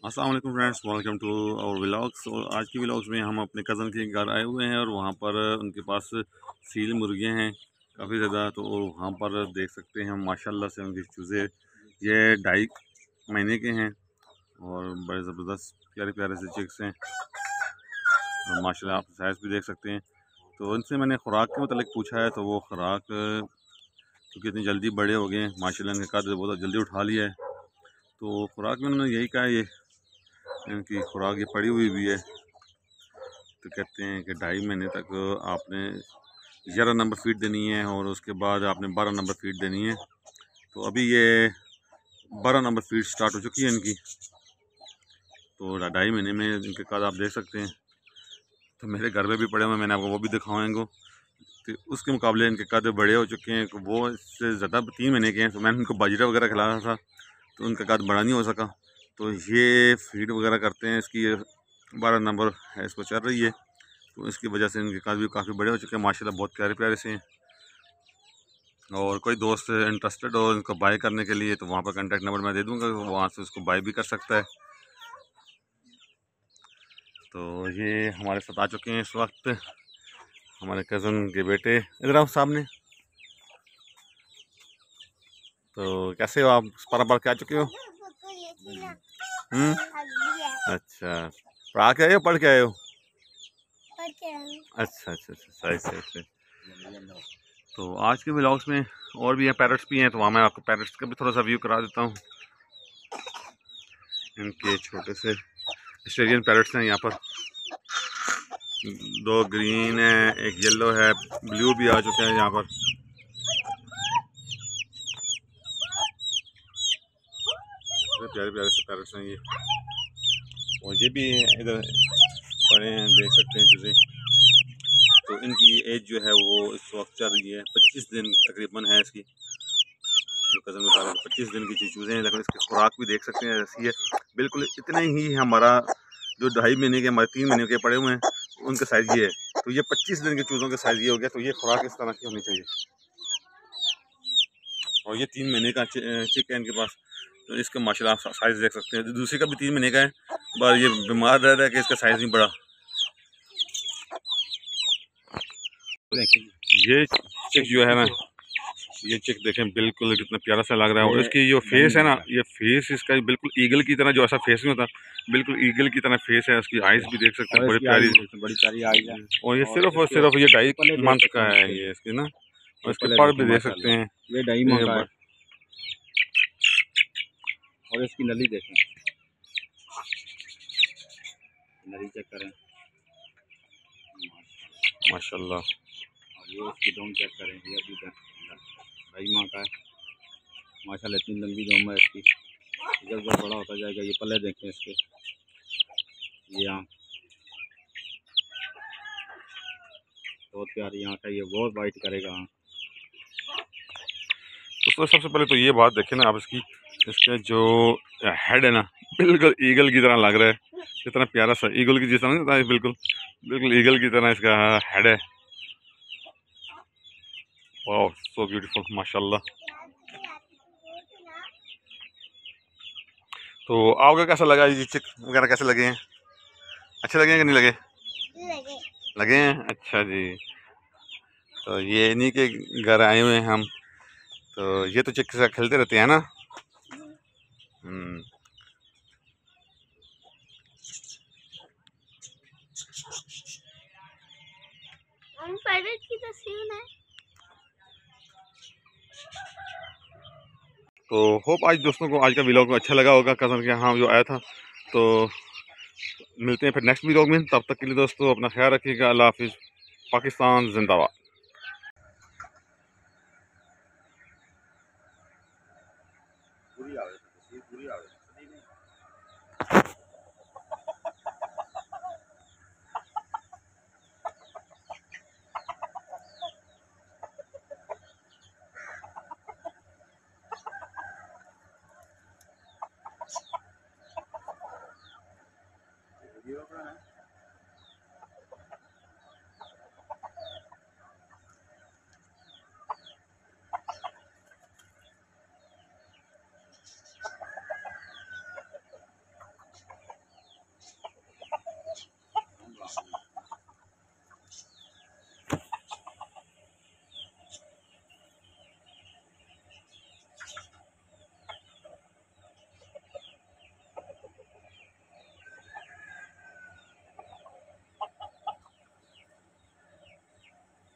अस्सलाम वालेकुम friends, welcome to our vlogs. और आज की व्लॉग्स में हम अपने कज़न के घर आए हुए हैं और वहाँ पर उनके पास सील मुर्गियाँ हैं काफ़ी ज़्यादा। तो वहाँ पर देख सकते हैं माशाल्लाह से उनके चूज़े ये 2.5 महीने के हैं और बड़े ज़बरदस्त प्यारे प्यारे से चिक्स हैं और माशाल्लाह आप साइज़ भी देख सकते हैं। तो उनसे मैंने ख़ुराक के मतलब पूछा है, तो वो ख़ुराक क्योंकि इतनी जल्दी बड़े हो गए हैं माशाल्लाह, इनका कद बहुत जल्दी उठा लिया है। तो ख़ुराक में उन्होंने यही कहा, ये इनकी खुराक ये पड़ी हुई भी है। तो कहते हैं कि 2.5 महीने तक आपने 11 नंबर फीड देनी है और उसके बाद आपने 12 नंबर फीड देनी है। तो अभी ये 12 नंबर फीड स्टार्ट हो चुकी है इनकी। तो 2.5 महीने में इनके कद आप देख सकते हैं। तो मेरे घर में भी पड़े हुए हैं, मैंने आपको वो भी दिखाएंगे। तो उसके मुकाबले इनके कद बड़े हो चुके हैं। वो इससे ज़्यादा 3 महीने के हैं, तो मैंने उनको बाजरा वगैरह खिलाया था, तो उनका कद बड़ा नहीं हो सका। तो ये फीड वगैरह करते हैं, इसकी 12 नंबर है इसको चल रही है। तो इसकी वजह से इनके कद भी काफ़ी बड़े हो चुके हैं माशाल्लाह, बहुत प्यारे प्यारे से हैं। और कोई दोस्त इंटरेस्टेड हो इनको बाय करने के लिए, तो वहाँ पर कांटेक्ट नंबर मैं दे दूँगा, वहाँ से उसको बाय भी कर सकता है। तो ये हमारे साथ आ चुके हैं इस वक्त हमारे कज़न के बेटे। इधर आओ सामने। तो कैसे हो आप? पारा के आ चुके हो? अच्छा, पढ़ा के आए हो, पढ़ के आए हो? अच्छा अच्छा अच्छा, सही सही सही। तो आज के व्लॉग्स में और भी हैं, पैरट्स भी हैं, तो वहाँ मैं आपको पैरट्स का भी थोड़ा सा व्यू करा देता हूँ। इनके छोटे से ऑस्ट्रेलियन पैरट्स हैं यहाँ पर। 2 ग्रीन है, एक येलो है, ब्लू भी आ चुके हैं यहाँ पर। प्यारे प्यारे से पैरट्स हैं ये। और ये भी इधर पड़े हैं, देख सकते हैं चीज़ें। तो इनकी एज जो है वो इस वक्त चल रही है 25 दिन तकरीबन है इसकी। जो कज़न बता रहे हैं 25 दिन की चीज़ें हैं, लेकिन इसकी खुराक भी देख सकते हैं ऐसी है बिल्कुल। इतना ही हमारा जो 2.5 महीने के, हमारे 3 महीने के पड़े हुए हैं, उनका साइज़ ये है। तो ये 25 दिन के चूज़ों का साइज़ ये हो गया। तो ये खुराक इस तरह की होनी चाहिए। और ये 3 महीने का चिक है इनके पास। तो इसका माशाल्लाह आप साइज़ देख सकते हैं। दूसरे का भी 3 महीने का है, पर ये बीमार रह रहा है कि इसका साइज़ नहीं बढ़ा। ये चिक जो है ना, ये चिक देखें बिल्कुल कितना प्यारा सा लग रहा है। और इसकी जो फेस है ना, ये फेस इसका बिल्कुल ईगल की तरह, जो ऐसा फेस नहीं होता, बिल्कुल ईगल की तरह फेस है। इसकी आइज़ भी देख सकते हैं, बड़ी प्यारी आइज़ है। और ये सिर्फ और सिर्फ ये 2.5 मंथ का है ये इसकी ना। और इसके पर भी देख सकते हैं, ये 2.5 मंथ का है। और इसकी नली देखें, नली चेक करें माशाल्लाह। और ये इसकी दोम चेक करें, ये अभी 2.5 माह का है माशाल्लाह। इतनी लंबी दोम है इसकी, जब जब बड़ा होता जाएगा। ये पल्ले देखें इसके, ये आँख बहुत प्यारी आँख है, ये बहुत वाइट करेगा आँख। तो सबसे पहले तो ये बात देखें ना आप, इसका जो हेड है ना, बिल्कुल ईगल की तरह लग रहा है। इतना प्यारा सा ईगल की जिस तरह नहीं होता है, बिल्कुल बिल्कुल ईगल की तरह इसका हेड है। वाह, सो ब्यूटीफुल माशाल्लाह। तो आपको कैसा लगा ये चिक वगैरह, कैसे लगे हैं? अच्छे लगे हैं कि नहीं लगे? लगे हैं, अच्छा जी। तो ये इन्हीं के घर आए हुए हैं हम। तो ये तो चिक के साथ खेलते रहते हैं ना। तो होप आज दोस्तों को आज का व्लॉग अच्छा लगा होगा, कज़न के यहाँ जो आया था। तो मिलते हैं फिर नेक्स्ट व्लॉग में, तब तक के लिए दोस्तों अपना ख्याल रखिएगा। अल्लाह हाफिज़। पाकिस्तान जिंदाबाद। ये